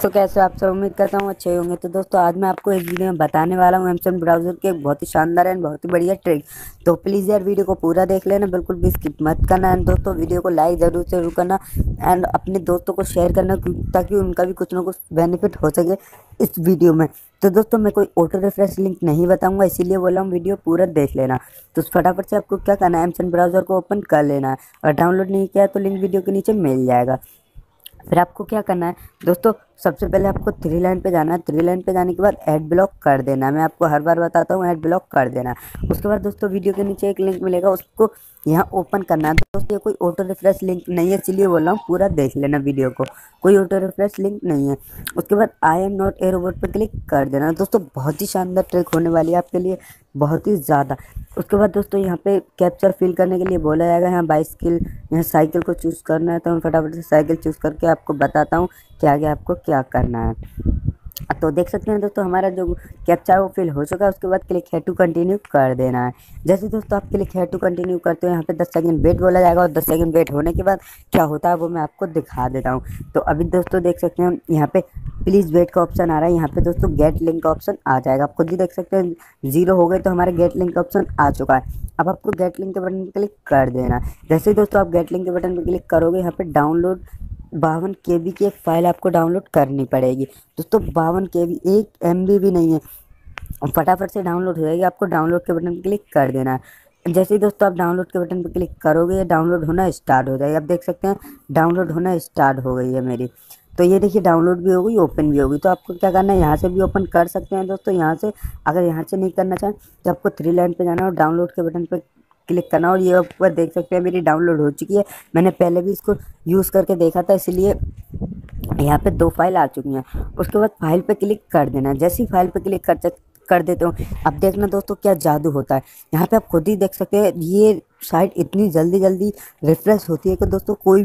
तो कैसे हो आप सब। उम्मीद करता हूँ अच्छे होंगे। तो दोस्तों आज मैं आपको इस वीडियो में बताने वाला हूँ एमसन ब्राउज़र के एक बहुत ही शानदार एंड बहुत ही बढ़िया ट्रिक। तो प्लीज़ यार वीडियो को पूरा देख लेना, बिल्कुल भी स्किप मत करना। एंड दोस्तों वीडियो को लाइक ज़रूर करना एंड अपने दोस्तों को शेयर करना ताकि उनका भी कुछ ना कुछ बेनिफिट हो सके इस वीडियो में। तो दोस्तों मैं कोई ऑटो रिफ्रेश लिंक नहीं बताऊंगा, इसीलिए बोला हूँ वीडियो पूरा देख लेना। तो फटाफट से आपको क्या करना है, एमसन ब्राउज़र को ओपन कर लेना है और डाउनलोड नहीं किया तो लिंक वीडियो के नीचे मिल जाएगा। फिर आपको क्या करना है दोस्तों, सबसे पहले आपको थ्री लाइन पे जाना है। थ्री लाइन पे जाने के बाद ऐड ब्लॉक कर देना है। मैं आपको हर बार बताता हूँ, ऐड ब्लॉक कर देना है। उसके बाद दोस्तों वीडियो के नीचे एक लिंक मिलेगा, उसको यहाँ ओपन करना है। दोस्तों ये कोई ऑटो रिफ्रेश लिंक नहीं है, इसलिए बोल रहा हूँ पूरा देख लेना वीडियो को, कोई ऑटो रिफ्रेश लिंक नहीं है। उसके बाद I am not a robot पर क्लिक कर देना। दोस्तों बहुत ही शानदार ट्रिक होने वाली है आपके लिए, बहुत ही ज़्यादा। उसके बाद दोस्तों यहाँ पे कैप्चर फिल करने के लिए बोला जाएगा, यहाँ बाइसिकल, यहाँ साइकिल को चूज़ करना है। तो मैं फटाफट से साइकिल चूज़ करके आपको बताता हूँ कि आगे आपको क्या करना है। तो देख सकते हैं दोस्तों हमारा जो कैप्चा वो फिल हो चुका है। उसके बाद क्लिक है टू कंटिन्यू कर देना है। जैसे दोस्तों आप क्लिक है टू कंटिन्यू करते हो, यहाँ पे 10 सेकंड वेट बोला जाएगा और 10 सेकंड वेट होने के बाद क्या होता है वो मैं आपको दिखा देता हूँ। तो अभी दोस्तों देख सकते हैं यहाँ पे प्लीज़ वेट का ऑप्शन आ रहा है, यहाँ पे दोस्तों गेट लिंक का ऑप्शन आ जाएगा। आप खुद ही देख सकते हैं 0 हो गए तो हमारे गेट लिंक का ऑप्शन आ चुका है। अब आपको गेट लिंक के बटन पर क्लिक कर देना है। जैसे ही दोस्तों आप गेट लिंक के बटन पर क्लिक करोगे, यहाँ पे डाउनलोड 52 KB की एक फ़ाइल आपको डाउनलोड करनी पड़ेगी। दोस्तों 52 KB, 1 MB भी नहीं है, फटाफट से डाउनलोड हो जाएगी। आपको डाउनलोड के बटन पर क्लिक कर देना है। जैसे ही दोस्तों आप डाउनलोड के बटन पर क्लिक करोगे, ये डाउनलोड होना स्टार्ट हो जाएगा। आप देख सकते हैं डाउनलोड होना स्टार्ट हो गई है मेरी। तो ये देखिए डाउनलोड भी हो गई, ओपन भी हो गई। तो आपको क्या करना है, यहाँ से भी ओपन कर सकते हैं दोस्तों। यहाँ से अगर यहाँ से नहीं करना चाहें तो आपको थ्री लाइन पे जाना और डाउनलोड के बटन पर क्लिक करना। और ये ऊपर देख सकते हैं मेरी डाउनलोड हो चुकी है। मैंने पहले भी इसको यूज़ करके देखा था, इसलिए यहाँ पे 2 फाइल आ चुकी हैं। उसके बाद फाइल पे क्लिक कर देना। जैसी फाइल पे क्लिक कर देते हो, अब देखना दोस्तों क्या जादू होता है। यहाँ पे आप खुद ही देख सकते हैं ये साइट इतनी जल्दी रिफ्रेश होती है कि दोस्तों कोई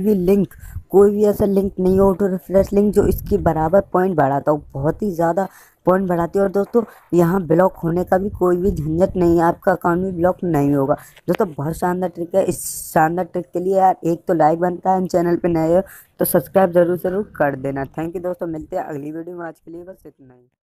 भी ऐसा लिंक नहीं हो ऑटो रिफ्रेश लिंक जो इसकी बराबर पॉइंट बढ़ाता हो, बहुत ही ज़्यादा पॉइंट बढ़ाती है। और दोस्तों यहाँ ब्लॉक होने का भी कोई भी झंझट नहीं है, आपका अकाउंट भी ब्लॉक नहीं होगा। दोस्तों बहुत शानदार ट्रिक है। इस शानदार ट्रिक के लिए यार एक तो लाइक बनता है, चैनल पे नए हो तो सब्सक्राइब ज़रूर कर देना। थैंक यू दोस्तों, मिलते हैं अगली वीडियो में। आज के लिए बस इतना ही।